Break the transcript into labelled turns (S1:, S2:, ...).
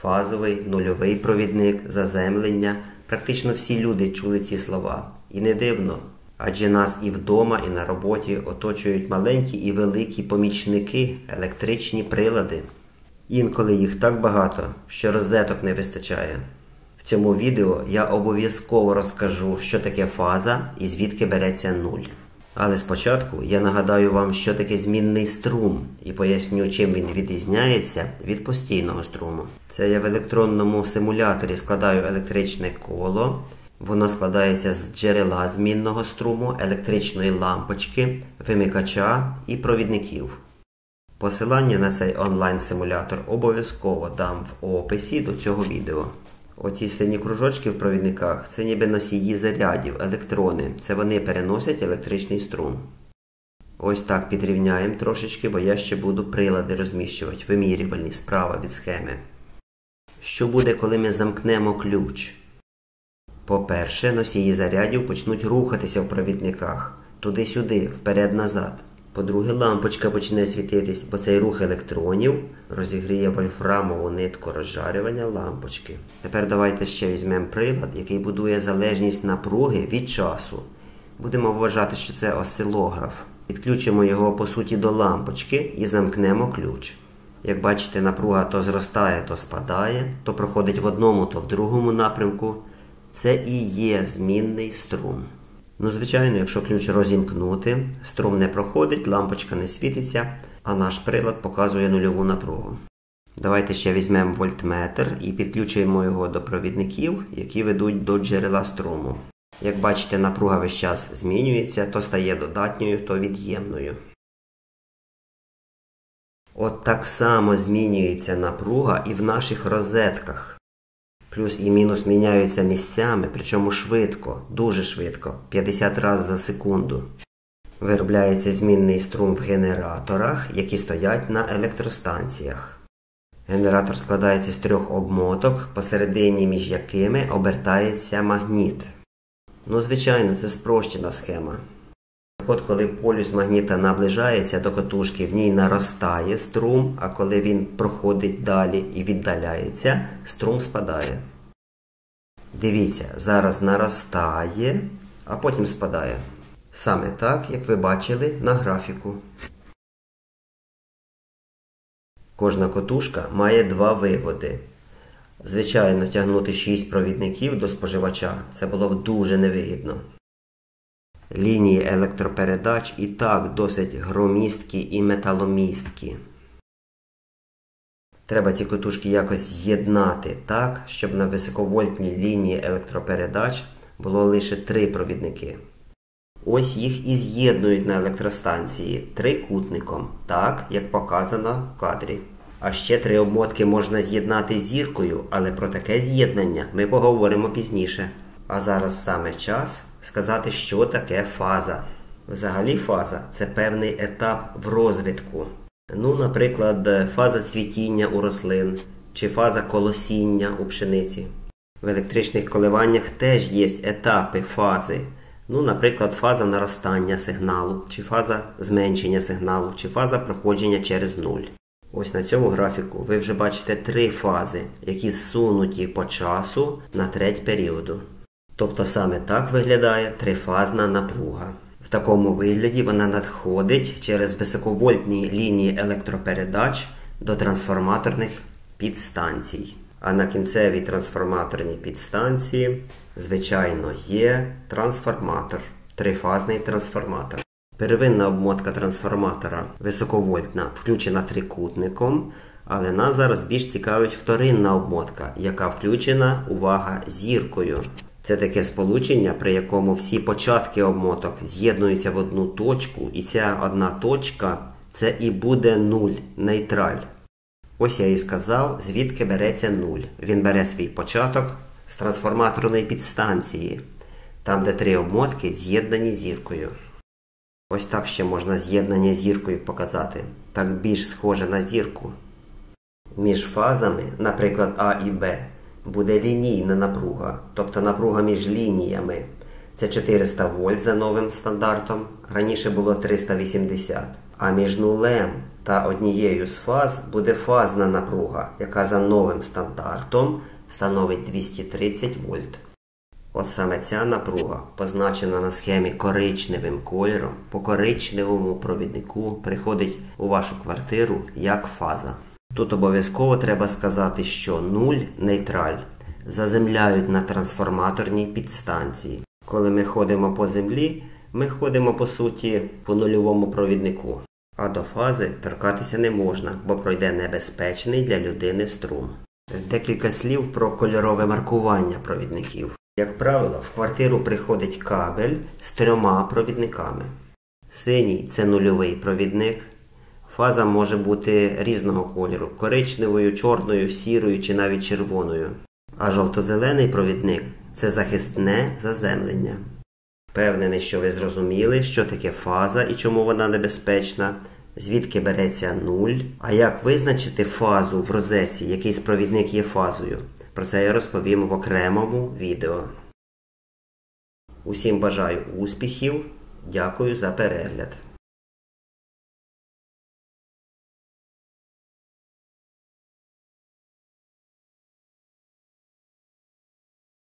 S1: Фазовий, нульовий провідник, заземлення. Практично всі люди чули ці слова. І не дивно, адже нас і вдома, і на роботі оточують маленькі і великі помічники, електричні прилади. Інколи їх так багато, що розеток не вистачає. В цьому відео я обов'язково розкажу, що таке фаза і звідки береться нуль. Але спочатку я нагадаю вам, що таке змінний струм і поясню, чим він відрізняється від постійного струму. Це я в електронному симуляторі складаю електричне коло. Воно складається з джерела змінного струму, електричної лампочки, вимикача і провідників. Посилання на цей онлайн-симулятор обов'язково дам в описі до цього відео. Оці сині кружочки в провідниках – це ніби носії зарядів, електрони. Це вони переносять електричний струм. Ось так підрівняємо трошечки, бо я ще буду прилади розміщувати, вимірювальні, справа від схеми. Що буде, коли ми замкнемо ключ? По-перше, носії зарядів почнуть рухатися в провідниках. Туди-сюди, вперед-назад. По-друге, лампочка почне світитись, бо цей рух електронів розігріє вольфрамову нитку розжарювання лампочки. Тепер давайте ще візьмемо прилад, який будує залежність напруги від часу. Будемо вважати, що це осцилограф. Підключимо його, по суті, до лампочки і замкнемо ключ. Як бачите, напруга то зростає, то спадає, то проходить в одному, то в другому напрямку. Це і є змінний струм. Ну, звичайно, якщо ключ розімкнути, струм не проходить, лампочка не світиться, а наш прилад показує нульову напругу. Давайте ще візьмемо вольтметр і підключуємо його до провідників, які ведуть до джерела струму. Як бачите, напруга весь час змінюється, то стає додатньою, то від'ємною. От так само змінюється напруга і в наших розетках. Плюс і мінус міняються місцями, причому швидко, дуже швидко, 50 разів за секунду. Виробляється змінний струм в генераторах, які стоять на електростанціях. Генератор складається з 3 обмоток, посередині між якими обертається магніт. Ну, звичайно, це спрощена схема. От коли полюс магніта наближається до катушки, в ній наростає струм, а коли він проходить далі і віддаляється, струм спадає. Дивіться, зараз наростає, а потім спадає. Саме так, як ви бачили на графіку. Кожна катушка має 2 виводи. Звичайно, тягнути 6 провідників до споживача – це було б дуже невигідно. Лінії електропередач і так досить громісткі і металомісткі. Треба ці катушки якось з'єднати так, щоб на високовольтній лінії електропередач було лише 3 провідники. Ось їх і з'єднують на електростанції трикутником, так, як показано в кадрі. А ще 3 обмотки можна з'єднати зіркою, але про таке з'єднання ми поговоримо пізніше. А зараз саме час сказати, що таке фаза. Взагалі фаза – це певний етап в розвитку. Ну, наприклад, фаза цвітіння у рослин, чи фаза колосіння у пшениці. В електричних коливаннях теж є етапи фази. Ну, наприклад, фаза наростання сигналу, чи фаза зменшення сигналу, чи фаза проходження через нуль. Ось на цьому графіку ви вже бачите 3 фази, які зсунуті по часу на треть періоду. Тобто саме так виглядає трифазна напруга. В такому вигляді вона надходить через високовольтні лінії електропередач до трансформаторних підстанцій. А на кінцевій трансформаторній підстанції, звичайно, є трансформатор, трифазний трансформатор. Первинна обмотка трансформатора високовольтна включена трикутником, але нас зараз більш цікавить вторинна обмотка, яка включена, увага, зіркою. Це таке сполучення, при якому всі початки обмоток з'єднуються в одну точку, і ця одна точка – це і буде нуль, нейтраль. Ось я і сказав, звідки береться нуль. Він бере свій початок з трансформаторної підстанції, там де 3 обмотки з'єднані зіркою. Ось так ще можна з'єднання зіркою показати, так більш схоже на зірку. Між фазами, наприклад А і Б, буде лінійна напруга, тобто напруга між лініями. Це 400 вольт за новим стандартом, раніше було 380. А між нулем Та однією з фаз буде фазна напруга, яка за новим стандартом становить 230 вольт. От саме ця напруга, позначена на схемі коричневим кольором, по коричневому провіднику приходить у вашу квартиру як фаза. Тут обов'язково треба сказати, що 0 – нейтраль заземляють на трансформаторній підстанції. Коли ми ходимо по землі, ми ходимо по суті по нульовому провіднику. А до фази торкатися не можна, бо пройде небезпечний для людини струм. Декілька слів про кольорове маркування провідників. Як правило, в квартиру приходить кабель з 3 провідниками. Синій – це нульовий провідник. Фаза може бути різного кольору – коричневою, чорною, сірою чи навіть червоною. А жовто-зелений провідник – це захисне заземлення. Впевнений, що ви зрозуміли, що таке фаза і чому вона небезпечна, звідки береться 0, а як визначити фазу в розетці, який провідник є фазою. Про це я розповім в окремому відео. Усім бажаю успіхів, дякую за перегляд.